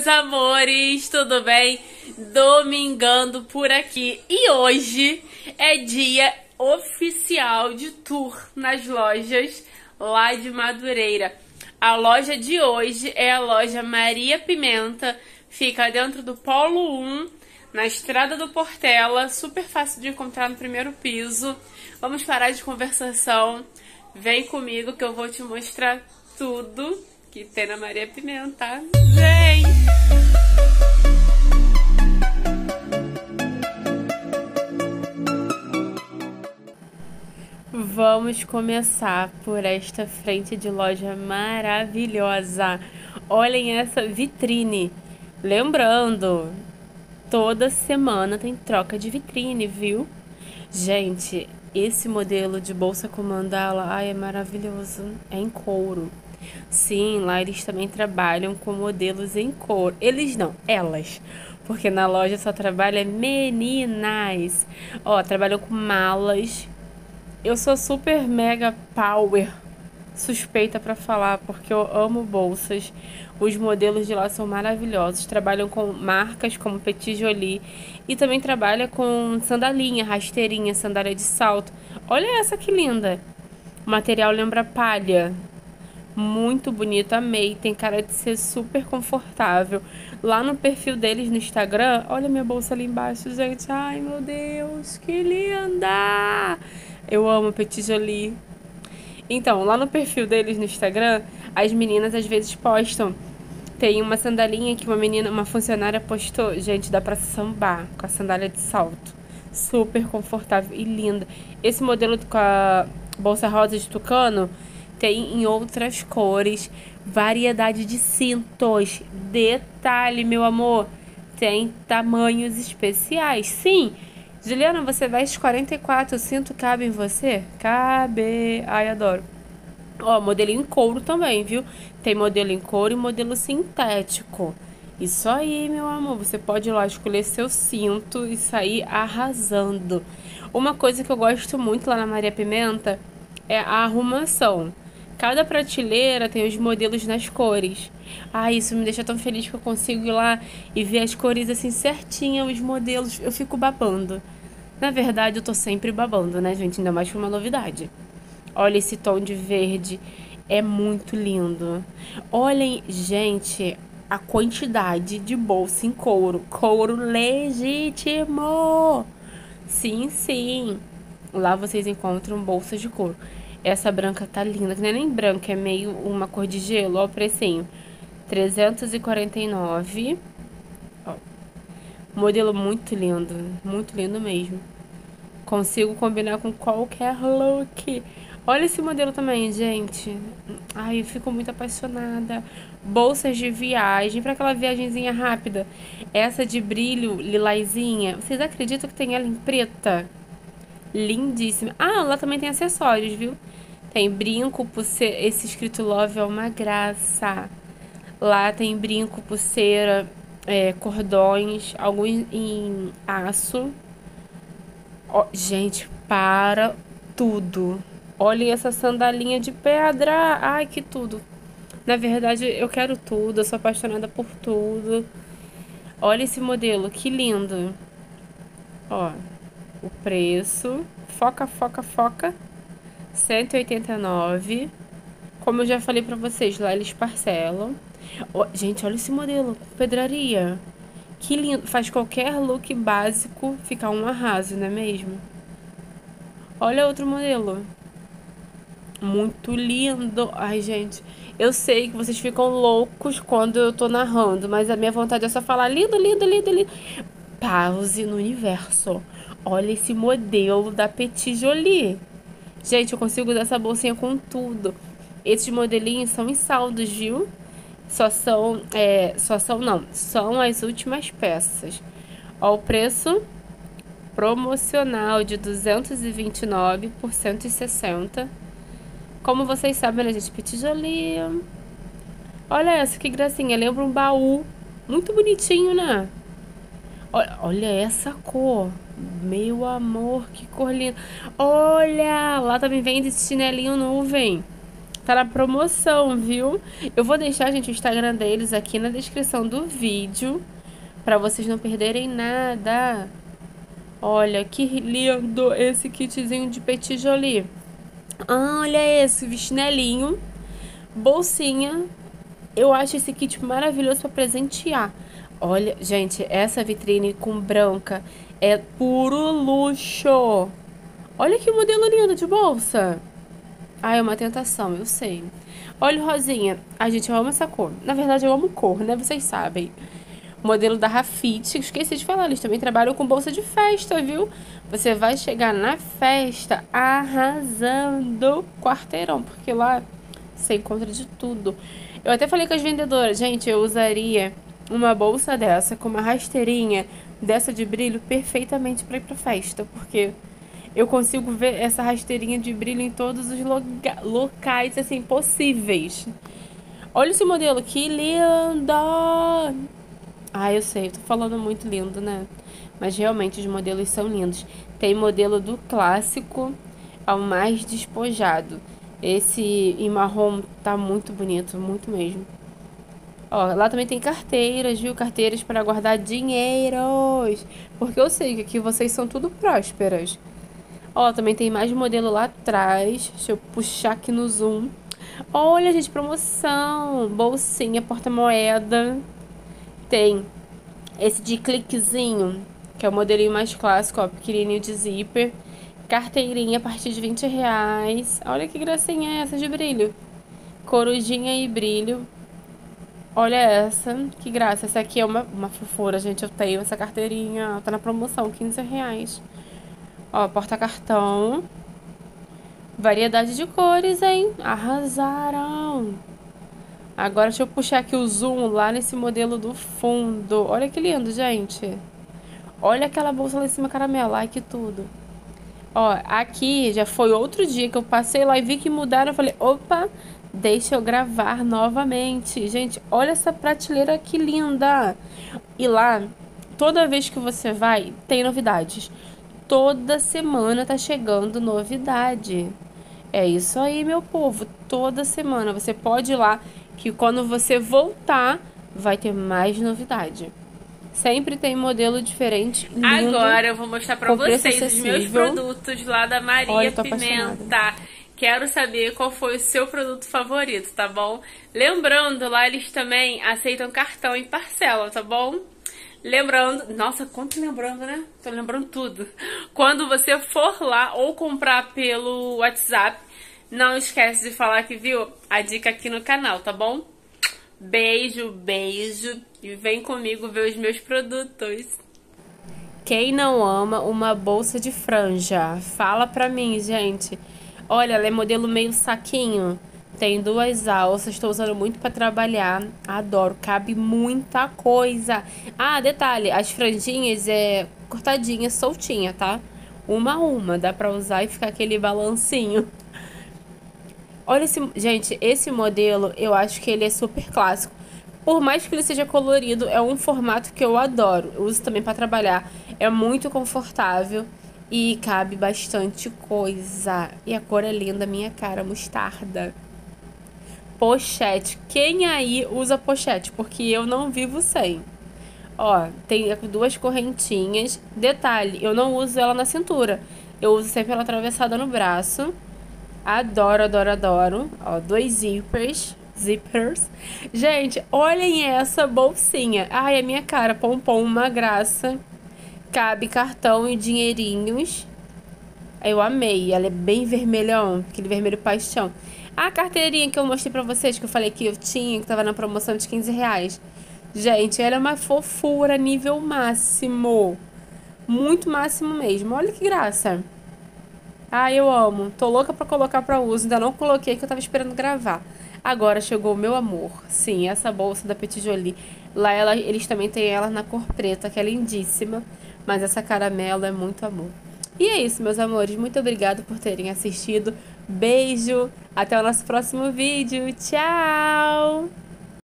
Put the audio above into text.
meus amores, tudo bem? Domingando por aqui. E hoje é dia oficial de tour nas lojas lá de Madureira. A loja de hoje é a loja Maria Pimenta, fica dentro do Polo 1, na Estrada do Portela, super fácil de encontrar no primeiro piso. Vamos parar de conversação, vem comigo que eu vou te mostrar tudo que tem na Maria Pimenta. Vem! Vamos começar por esta frente de loja maravilhosa. Olhem essa vitrine. Lembrando, toda semana tem troca de vitrine, viu? Gente, esse modelo de bolsa com mandala, ai, é maravilhoso. É em couro. Sim, lá eles também trabalham com modelos em couro. Eles não, elas. Porque na loja só trabalha meninas. Ó, trabalham com malas. Eu sou super mega power suspeita pra falar, porque eu amo bolsas. Os modelos de lá são maravilhosos. Trabalham com marcas como Petit Jolie e também trabalha com sandalinha, rasteirinha, sandália de salto. Olha essa que linda. O material lembra palha. Muito bonito, amei. Tem cara de ser super confortável. Lá no perfil deles no Instagram, olha minha bolsa ali embaixo, gente. Ai, meu Deus, que linda! Eu amo Petit Jolie. Então, lá no perfil deles no Instagram, as meninas às vezes postam. Tem uma sandalinha que uma funcionária postou. Gente, dá pra sambar com a sandália de salto. Super confortável e linda. Esse modelo com a bolsa rosa de tucano tem em outras cores, variedade de cintos. Detalhe, meu amor, tem tamanhos especiais. Sim, Juliana, você veste 44, o cinto cabe em você? Cabe. Ai, adoro. Ó, modelo em couro também, viu? Tem modelo em couro e modelo sintético. Isso aí, meu amor, você pode ir lá escolher seu cinto e sair arrasando. Uma coisa que eu gosto muito lá na Maria Pimenta é a arrumação. Cada prateleira tem os modelos nas cores. Ah, isso me deixa tão feliz que eu consigo ir lá e ver as cores assim certinha, os modelos. Eu fico babando. Na verdade, eu tô sempre babando, né, gente? Ainda mais por uma novidade. Olha esse tom de verde. É muito lindo. Olhem, gente, a quantidade de bolsa em couro. Couro legítimo. Sim, sim. Lá vocês encontram bolsas de couro. Essa branca tá linda, que não é nem branca, é meio uma cor de gelo. Ó o precinho. 349. Ó. Modelo muito lindo mesmo. Consigo combinar com qualquer look. Olha esse modelo também, gente. Ai, eu fico muito apaixonada. Bolsas de viagem, para aquela viagenzinha rápida. Essa de brilho lilazinha. Vocês acreditam que tem ela em preta? Lindíssima. Ah, lá também tem acessórios, viu? Tem brinco, pulseira. Esse escrito Love é uma graça. Lá tem brinco, pulseira, cordões, alguns em aço. Ó, gente, para tudo. Olhem essa sandalinha de pedra. Ai, que tudo. Na verdade, eu quero tudo. Eu sou apaixonada por tudo. Olha esse modelo, que lindo. Ó, o preço. Foca, foca, foca. 189. Como eu já falei pra vocês, lá eles parcelam. Ó, gente, olha esse modelo, pedraria. Que lindo. Faz qualquer look básico ficar um arraso, não é mesmo? Olha outro modelo. Muito lindo. Ai, gente, eu sei que vocês ficam loucos quando eu tô narrando, mas a minha vontade é só falar lindo, lindo, lindo, lindo. Pause no universo. Olha esse modelo da Petit Jolie. Gente, eu consigo usar essa bolsinha com tudo. Esses modelinhos são em saldos, viu? São as últimas peças. Ó, o preço promocional de 229 por 160. Como vocês sabem, né, gente? Petit Jolie. Olha essa, que gracinha. Lembra um baú. Muito bonitinho, né? Olha essa cor. Meu amor, que cor linda. Olha, lá também vem esse chinelinho nuvem. Tá na promoção, viu? Eu vou deixar, gente, o Instagram deles aqui na descrição do vídeo, pra vocês não perderem nada. Olha, que lindo esse kitzinho de Petit Jolie. Olha esse, chinelinho, bolsinha. Eu acho esse kit maravilhoso pra presentear. Olha, gente, essa vitrine com branca é puro luxo. Olha que modelo lindo de bolsa. Ah, é uma tentação, eu sei. Olha o rosinha. Ai, gente, eu amo essa cor. Na verdade, eu amo cor, né? Vocês sabem. Modelo da Rafite. Esqueci de falar, eles também trabalham com bolsa de festa, viu? Você vai chegar na festa arrasando quarteirão, porque lá você encontra de tudo. Eu até falei com as vendedoras, gente, eu usaria uma bolsa dessa com uma rasteirinha dessa de brilho perfeitamente para ir pra festa, porque eu consigo ver essa rasteirinha de brilho em todos os locais, assim, possíveis. Olha esse modelo, que lindo! Ah, eu sei, eu tô falando muito lindo, né? Mas realmente os modelos são lindos. Tem modelo do clássico ao mais despojado. Esse em marrom tá muito bonito, muito mesmo. Ó, lá também tem carteiras, viu? Carteiras para guardar dinheiros. Porque eu sei que aqui vocês são tudo prósperas. Ó, também tem mais modelo lá atrás. Deixa eu puxar aqui no zoom. Olha, gente, promoção. Bolsinha, porta-moeda. Tem esse de cliquezinho, que é o modelinho mais clássico, ó, pequenininho de zíper. Carteirinha a partir de R$ 20. Olha que gracinha é essa de brilho. Corujinha e brilho. Olha essa, que graça. Essa aqui é uma fofura, gente. Eu tenho essa carteirinha, tá na promoção, R$ 15. Ó, porta-cartão. Variedade de cores, hein? Arrasaram. Agora deixa eu puxar aqui o zoom lá nesse modelo do fundo. Olha que lindo, gente. Olha aquela bolsa lá em cima caramelo. Ai, que tudo. Ó, aqui já foi outro dia que eu passei lá e vi que mudaram. Eu falei, opa, deixa eu gravar novamente. Gente, olha essa prateleira que linda. E lá, toda vez que você vai, tem novidades. Toda semana tá chegando novidade. É isso aí, meu povo. Toda semana você pode ir lá, que quando você voltar, vai ter mais novidade. Sempre tem modelo diferente, lindo. Agora eu vou mostrar pra vocês os meus produtos lá da Maria Pimenta. Quero saber qual foi o seu produto favorito, tá bom? Lembrando, lá eles também aceitam cartão em parcela, tá bom? Lembrando, nossa, quanto lembrando, né? Tô lembrando tudo. Quando você for lá ou comprar pelo WhatsApp, não esquece de falar que viu a dica aqui no canal, tá bom? Beijo, beijo e vem comigo ver os meus produtos. Quem não ama uma bolsa de franja? Fala pra mim, gente. Olha, ela é modelo meio saquinho. Tem 2 alças, estou usando muito pra trabalhar. Adoro, cabe muita coisa. Ah, detalhe, as franjinhas é cortadinha, soltinha, tá? Uma a uma, dá pra usar e ficar aquele balancinho. Olha esse, gente, esse modelo, eu acho que ele é super clássico. Por mais que ele seja colorido, é um formato que eu adoro. Eu uso também pra trabalhar. É muito confortável e cabe bastante coisa. E a cor é linda, minha cara, mostarda. Pochete. Quem aí usa pochete? Porque eu não vivo sem. Ó, tem 2 correntinhas. Detalhe, eu não uso ela na cintura. Eu uso sempre ela atravessada no braço. Adoro, adoro, adoro. Ó, 2 zippers. Gente, olhem essa bolsinha. Ai, é minha cara, pompom, uma graça. Cabe cartão e dinheirinhos. Eu amei, ela é bem vermelhão, aquele vermelho paixão. A carteirinha que eu mostrei pra vocês, que eu falei que eu tinha, que tava na promoção de R$ 15. Gente, ela é uma fofura nível máximo. Muito máximo mesmo. Olha que graça. Ah, eu amo. Tô louca pra colocar pra uso. Ainda não coloquei, que eu tava esperando gravar. Agora chegou o meu amor. Sim, essa bolsa da Petit Jolie. Lá eles também têm ela na cor preta, que é lindíssima. Mas essa caramelo é muito amor. E é isso, meus amores. Muito obrigada por terem assistido. Beijo. Até o nosso próximo vídeo. Tchau!